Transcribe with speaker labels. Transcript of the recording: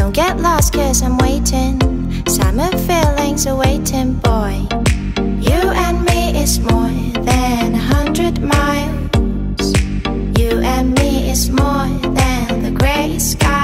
Speaker 1: Don't get lost cause I'm waiting. Summer feelings are waiting, boy. You and me is more than 100 miles. You and me is more than the gray sky.